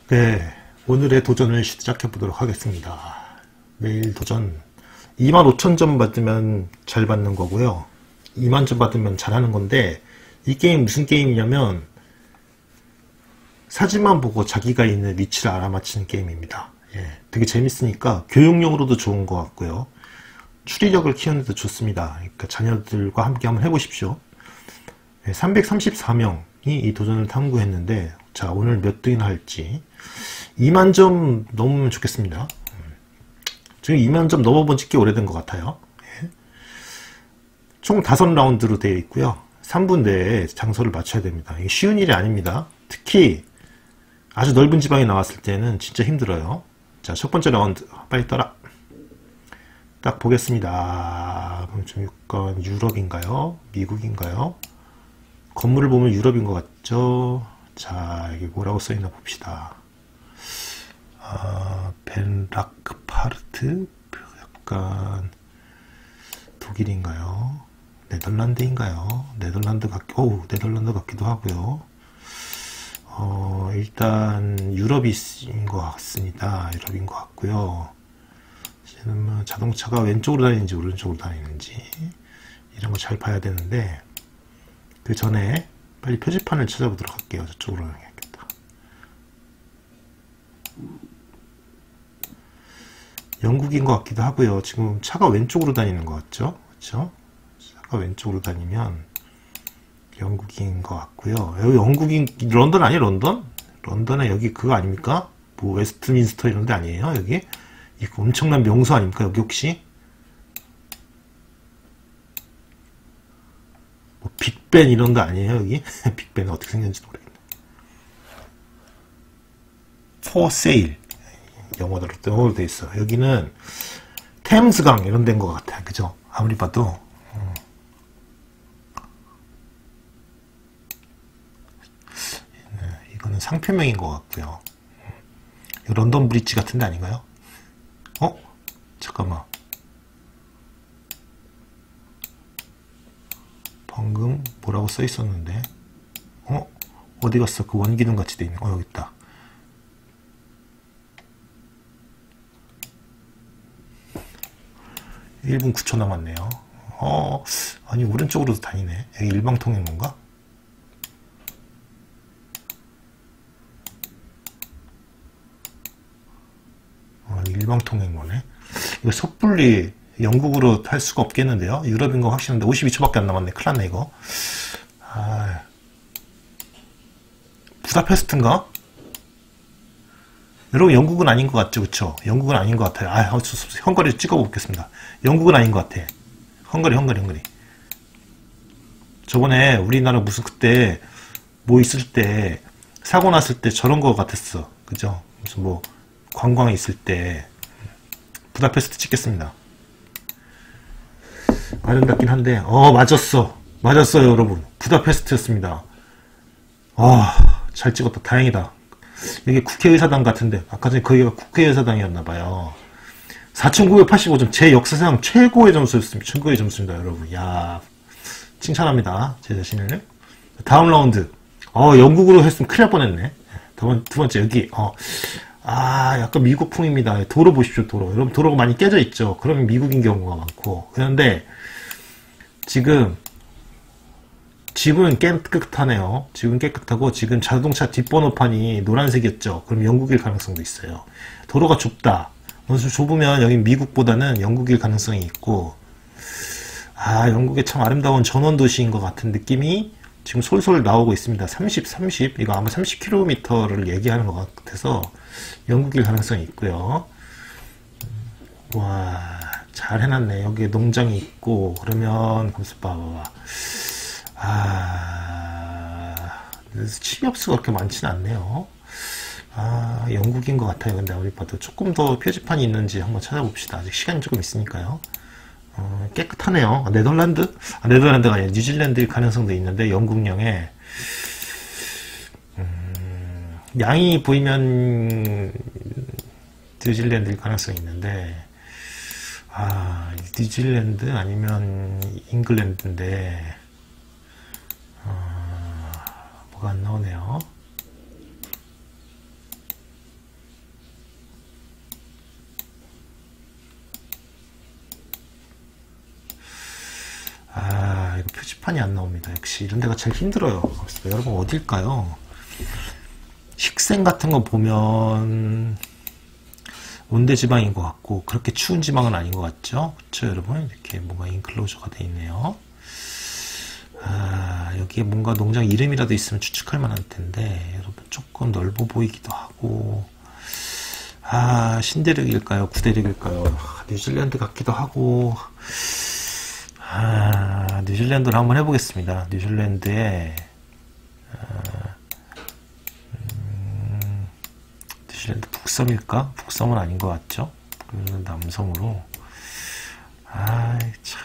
네, 오늘의 도전을 시작해 보도록 하겠습니다. 매일 도전 25,000점 받으면 잘 받는 거고요. 20,000점 받으면 잘하는 건데, 이 게임 무슨 게임이냐면 사진만 보고 자기가 있는 위치를 알아맞히는 게임입니다. 예, 되게 재밌으니까 교육용으로도 좋은 것 같고요. 추리력을 키우는 데도 좋습니다. 그러니까 자녀들과 함께 한번 해보십시오. 예, 334명이 이 도전을 탐구했는데, 자, 오늘 몇 등이나 할지 20,000점 넘으면 좋겠습니다. 지금 20,000점 넘어본 지 꽤 오래된 것 같아요. 예. 총 5라운드로 되어 있고요. 3분 내에 장소를 맞춰야 됩니다. 이게 쉬운 일이 아닙니다. 특히 아주 넓은 지방에 나왔을 때는 진짜 힘들어요. 자, 첫 번째 라운드 빨리 떠라. 딱 보겠습니다. 그럼 좀 약간 유럽인가요? 미국인가요? 건물을 보면 유럽인 것 같죠? 자, 이게 뭐라고 써있나 봅시다. 벤라크파르트? 약간 독일인가요? 네덜란드인가요? 네덜란드 같기도 하고요. 일단 유럽인 것 같습니다. 유럽인 것 같고요. 지금 자동차가 왼쪽으로 다니는지 오른쪽으로 다니는지 이런 거 잘 봐야 되는데, 그 전에 빨리 표지판을 찾아보도록 할게요. 저쪽으로 가야겠다. 영국인 것 같기도 하고요. 지금 차가 왼쪽으로 다니는 것 같죠? 그렇죠? 차가 왼쪽으로 다니면 영국인 것 같고요. 여기 영국인, 런던 아니에요? 런던? 런던에 여기 그거 아닙니까? 뭐 웨스트민스터 이런 데 아니에요? 여기? 이거 엄청난 명소 아닙니까? 여기 혹시? 뭐 빅벤 이런 데 아니에요? 여기? 빅벤은 어떻게 생겼는지 모르겠네. For sale. 영어로 돼 있어. 여기는 템스강 이런 데인 것 같아. 그죠? 아무리 봐도. 이거는 상표명인 것 같고요. 런던 브릿지 같은 데 아닌가요? 잠깐만. 방금 뭐라고 써 있었는데? 어디 갔어? 그 원기둥 같이 돼 있는 거. 여기 있다. (1분 9초) 남았네요. 아니 오른쪽으로도 다니네. 여기 일방통행 건가? 일방통행로네. 이거 섣불리 영국으로 할 수가 없겠는데요. 유럽인 거 확실한데 52초밖에 안 남았네. 큰일 났네 이거. 부다페스트인가? 여러분 영국은 아닌 것 같죠? 그쵸? 영국은 아닌 것 같아요. 헝가리 찍어보겠습니다. 영국은 아닌 것 같아. 헝가리. 저번에 우리나라 무슨 그때 뭐 있을 때 사고 났을 때 저런 거 같았어. 그죠? 무슨 뭐 관광에 있을 때. 부다페스트 찍겠습니다. 아름답긴 한데, 맞았어요, 여러분. 부다페스트였습니다. 잘 찍었다. 다행이다. 이게 국회의사당 같은데, 아까 전에 거기가 국회의사당이었나봐요. 4,985점, 제 역사상 최고의 점수였습니다. 최고의 점수입니다, 여러분. 야, 칭찬합니다. 제 자신을. 다음 라운드. 영국으로 했으면 큰일 날 뻔했네. 두 번째, 여기, 약간 미국풍입니다. 도로 보십시오, 도로. 여러분, 도로가 많이 깨져 있죠? 그러면 미국인 경우가 많고. 그런데, 지금, 집은 깨끗하네요. 집은 깨끗하고, 지금 자동차 뒷번호판이 노란색이었죠? 그럼 영국일 가능성도 있어요. 도로가 좁다. 좁으면 여기 미국보다는 영국일 가능성이 있고, 영국의 참 아름다운 전원도시인 것 같은 느낌이 지금 솔솔 나오고 있습니다. 30. 이거 아마 30km를 얘기하는 것 같아서, 영국일 가능성이 있고요. 와, 잘 해놨네. 여기에 농장이 있고, 그러면, 봐봐. 침엽수가 그렇게 많지는 않네요. 영국인 것 같아요. 근데 아무리 봐도 조금 더 표지판이 있는지 한번 찾아봅시다. 아직 시간이 조금 있으니까요. 깨끗하네요. 네덜란드? 네덜란드가 아니라 뉴질랜드일 가능성도 있는데, 영국령에, 양이 보이면 뉴질랜드일 가능성이 있는데, 뉴질랜드 아니면 잉글랜드인데, 뭐가 안 나오네요. 표지판이 안 나옵니다. 역시 이런 데가 제일 힘들어요. 여러분 어딜까요? 식생 같은 거 보면 온대지방인 것 같고 그렇게 추운 지방은 아닌 것 같죠? 그쵸 여러분? 이렇게 뭔가 인클로저가 돼 있네요. 아, 여기에 뭔가 농장 이름이라도 있으면 추측할 만할 텐데 여러분 조금 넓어 보이기도 하고 아, 신대륙일까요? 구대륙일까요? 뉴질랜드 같기도 하고 아, 뉴질랜드를 한번 해보겠습니다. 뉴질랜드에 뉴질랜드 북섬일까? 북섬은 아닌 것 같죠? 남섬으로 아이 참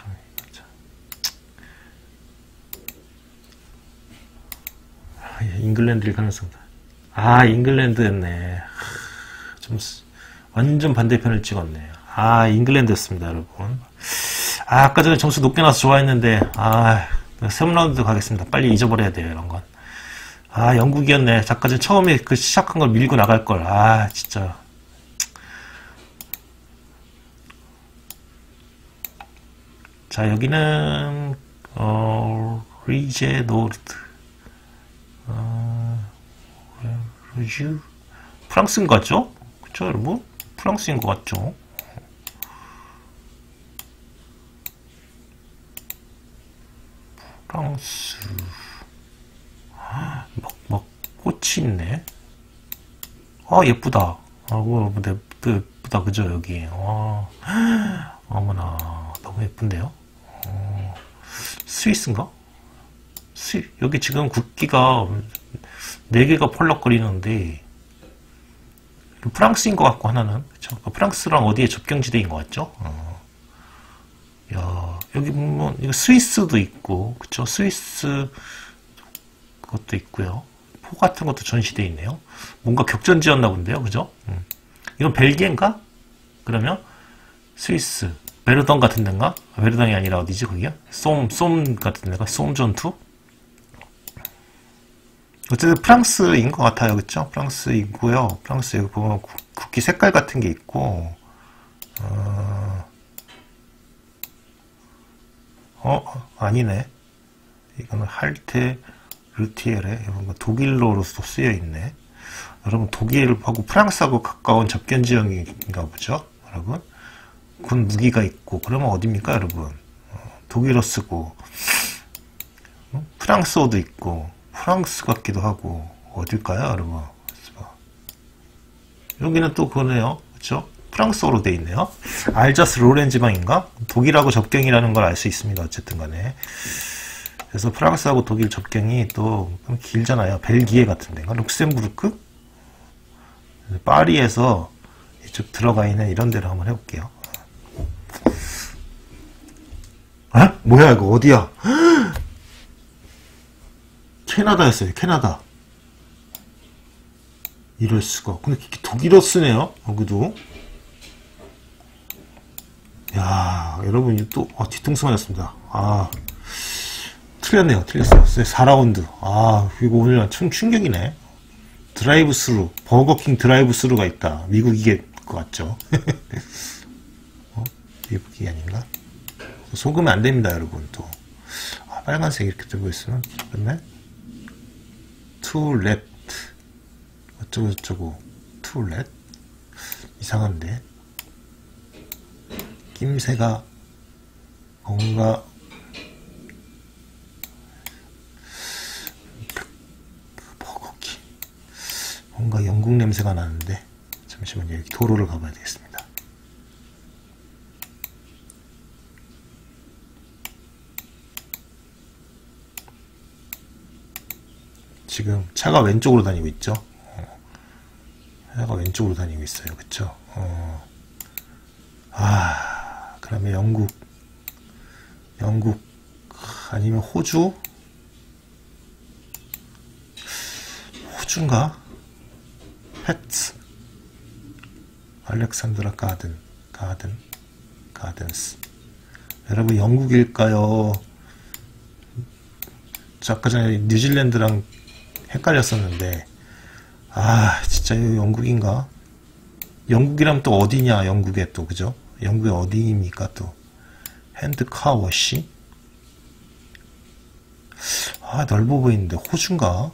잉글랜드일 가능성도 아 잉글랜드였네. 좀 완전 반대편을 찍었네. 아 잉글랜드였습니다 여러분. 아, 아까 전에 점수 높게 나와서 좋아했는데 아 3라운드 가겠습니다. 빨리 잊어버려야 돼요 이런건. 아 영국이었네. 아까 전 처음에 그 시작한 걸 밀고 나갈걸. 아 진짜 자 여기는 리제 노르트 르주 프랑스인 것 같죠? 그쵸 여러분? 프랑스인 것 같죠? 프랑스 막 꽃이 있네. 아 예쁘다. 아이고 예쁘다 그죠 여기. 어머나 너무 예쁜데요. 스위스인가? 여기 지금 국기가 4개가 펄럭거리는데 프랑스인 것 같고 하나는 그쵸? 프랑스랑 어디에 접경지대인 것 같죠? 야 여기 보면 이거 스위스도 있고 그쵸? 스위스 그것도 있고요. 포 같은 것도 전시되어 있네요. 뭔가 격전지였나 본데요, 그죠? 이건 벨기에인가? 그러면 스위스 베르덩 같은 데인가? 베르덩이 아니라 어디지 거기야? 쏨 같은 데가? 쏨 전투? 어쨌든 프랑스인 것 같아요. 그쵸? 프랑스이고요. 프랑스 여기 보면 국기 색깔 같은 게 있고 아니네. 이거는 할테 르티에레 이런 거 독일로도 쓰여 있네. 여러분 독일하고 프랑스하고 가까운 접견 지역인가 보죠. 여러분 군 무기가 있고 그러면 어딥니까 여러분? 독일어 쓰고 프랑스어도 있고 프랑스 같기도 하고 어딜까요 여러분? 여기는 또 그러네요. 그쵸? 프랑스어로 돼 있네요. 알자스 로렌 지방인가? 독일하고 접경이라는 걸 알 수 있습니다. 어쨌든 간에. 그래서 프랑스하고 독일 접경이 또 길잖아요. 벨기에 같은 데가. 룩셈부르크? 파리에서 이쪽 들어가 있는 이런 데로 한번 해볼게요. 아? 뭐야 이거 어디야? 캐나다였어요. 캐나다. 이럴 수가. 근데 독일어 쓰네요. 여기도. 야, 여러분 또 뒤통수 맞았습니다. 아, 틀렸네요. 틀렸어요. 4라운드. 아, 이거 오늘 참 충격이네. 드라이브 스루, 버거킹 드라이브 스루가 있다. 미국 이게 것 같죠? 미국이 아닌가? 속으면 안 됩니다, 여러분. 또 빨간색 이렇게 들고 있으면 그다음에 to left 어쩌고 저쩌고 to left 이상한데 낌새가 뭔가 버거킹 뭔가 영국 냄새가 나는데 잠시만요. 여기 도로를 가봐야 되겠습니다. 지금 차가 왼쪽으로 다니고 있죠. 차가 왼쪽으로 다니고 있어요. 그쵸? 그러면 영국 아니면 호주인가? 패츠 알렉산드라 가든스 여러분 영국일까요? 아까 전에 뉴질랜드랑 헷갈렸었는데 진짜 이거 영국인가? 영국이라면 또 어디냐? 영국에 또 그죠? 영국의 어디입니까 또? 핸드카워시? 아, 넓어 보이는데 호주인가?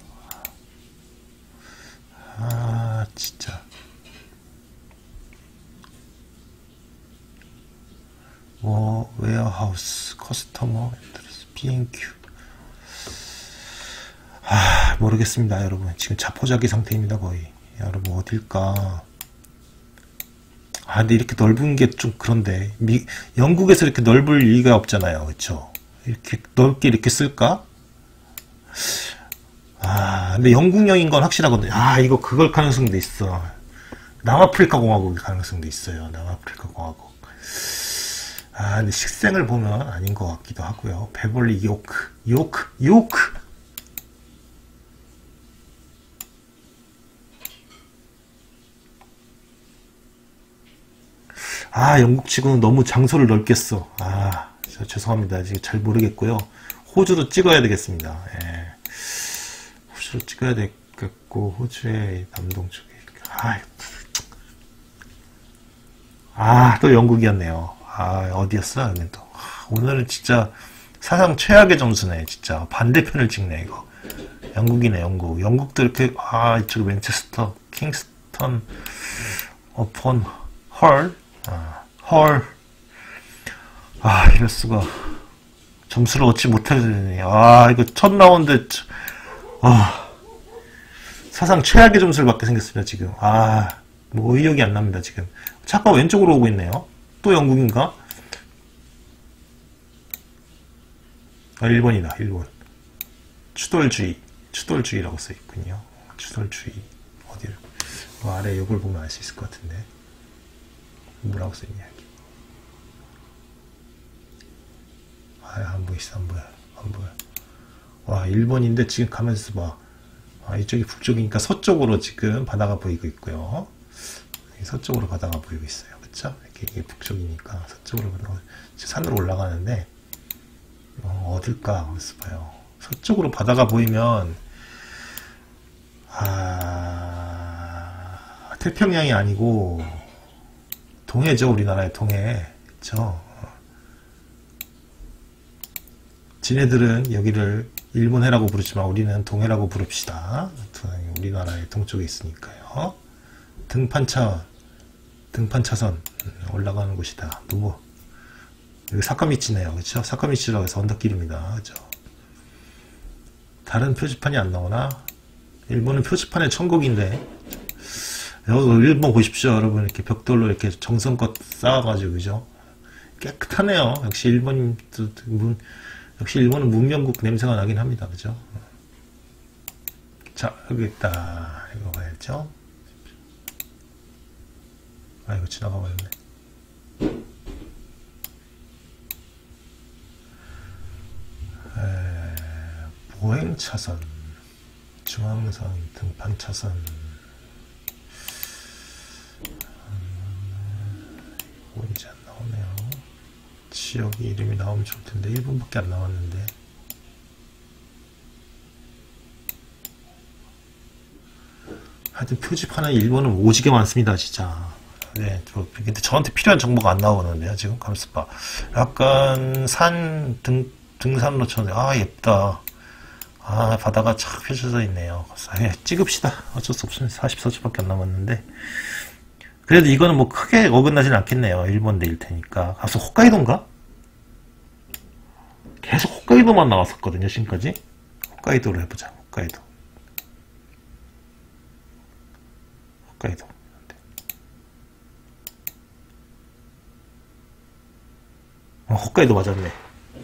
아, 진짜. 뭐 웨어하우스, 커스터머, B&Q. 아, 모르겠습니다, 여러분. 지금 자포자기 상태입니다, 거의. 여러분, 어딜까? 아, 근데 이렇게 넓은 게 좀 그런데. 영국에서 이렇게 넓을 리가 없잖아요. 그쵸? 이렇게 넓게 이렇게 쓸까? 아, 근데 영국령인 건 확실하거든요. 아, 이거 그걸 가능성도 있어. 남아프리카 공화국일 가능성도 있어요. 남아프리카 공화국. 아, 근데 식생을 보면 아닌 것 같기도 하고요. 베벌리 요크. 아, 영국 치고는 너무 장소를 넓게 써. 아, 죄송합니다. 지금 잘 모르겠고요. 호주로 찍어야 되겠습니다. 예. 호주로 찍어야 되겠고, 호주의 남동쪽에. 또 영국이었네요. 아, 어디였어? 여긴 또. 오늘은 진짜 사상 최악의 점수네. 진짜 반대편을 찍네, 이거. 영국이네, 영국. 영국도 이렇게, 이쪽 맨체스터, 킹스턴, 어폰, 헐. 헐. 이럴 수가. 점수를 얻지 못하더니. 이거 첫 라운드. 사상 최악의 점수를 받게 생겼습니다, 지금. 뭐 의욕이 안 납니다, 지금. 차가 왼쪽으로 오고 있네요. 또 영국인가? 1번이다, 1번. 추돌주의라고 써있군요. 추돌주의. 어디를. 아래 이걸 보면 알 수 있을 것 같은데. 뭐라고 써있냐, 여기. 안 보여. 와, 1번인데 지금 가면서 봐. 이쪽이 북쪽이니까 서쪽으로 지금 바다가 보이고 있고요. 서쪽으로 바다가 보이고 있어요. 그쵸? 이게 북쪽이니까 서쪽으로 바다가, 산으로 올라가는데, 어딜까? 그래서 봐요. 서쪽으로 바다가 보이면, 태평양이 아니고, 동해죠, 우리나라의 동해. 그쵸? 지네들은 여기를 일본해라고 부르지만 우리는 동해라고 부릅시다. 우리나라의 동쪽에 있으니까요. 등판차선 올라가는 곳이다. 여기 사카미치네요. 그쵸? 사카미치라고 해서 언덕길입니다. 그쵸? 다른 표지판이 안 나오나? 일본은 표지판의 천국인데, 일본 보십시오, 여러분. 이렇게 벽돌로 이렇게 정성껏 쌓아가지고, 그죠? 깨끗하네요. 역시 일본은 문명국 냄새가 나긴 합니다. 그죠? 자, 여기 있다. 이거 봐야죠. 이거 지나가 버렸네. 보행차선, 중앙선, 등판차선. 이제 안 나오네요. 지역이 이름이 나오면 좋을 텐데 1분밖에 안 나왔는데. 하여튼 표지판은 일본은 오지게 많습니다, 진짜. 네, 근데 저한테 필요한 정보가 안 나오는데요, 지금 감스바. 약간 등산로처럼. 예쁘다. 바다가 착 펼쳐져 있네요. 찍읍시다. 어쩔 수 없습니다. 44초밖에 안 남았는데. 그래도 이거는 뭐 크게 어긋나진 않겠네요. 일본 내일 테니까. 앞서 홋카이도인가? 계속 홋카이도만 나왔었거든요, 지금까지. 홋카이도로 해보자. 홋카이도. 홋카이도 맞았네.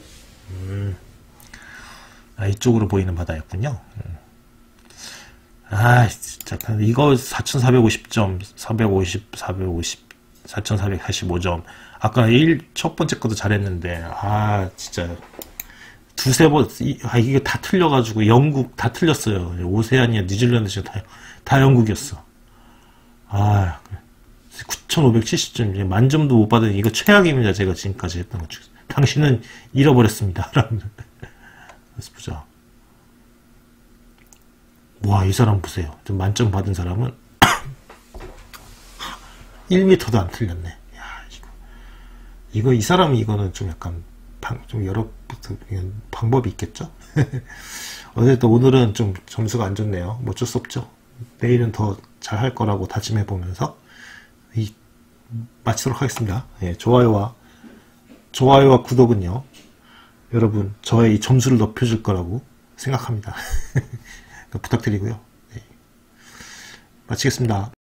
이쪽으로 보이는 바다였군요. 진짜. 이거 4450점, 4445점. 아까 첫 번째 것도 잘했는데, 진짜. 두세 번, 이게 다 틀려가지고, 영국 다 틀렸어요. 오세아니아, 뉴질랜드 지금 다 영국이었어. 9570점, 만점도 못 받은, 이거 최악입니다. 제가 지금까지 했던 것 중에. 당신은 잃어버렸습니다. 그래서 보자. 와, 이 사람 보세요. 좀 만점 받은 사람은 1m도 안 틀렸네. 이 사람이 이거는 좀 약간 좀 여러 방법이 있겠죠. 어쨌든 오늘은 좀 점수가 안 좋네요. 뭐 어쩔 수 없죠. 내일은 더 잘할 거라고 다짐해 보면서 마치도록 하겠습니다. 예, 좋아요와 구독은요, 여러분 저의 이 점수를 높여줄 거라고 생각합니다. 부탁드리고요. 네. 마치겠습니다.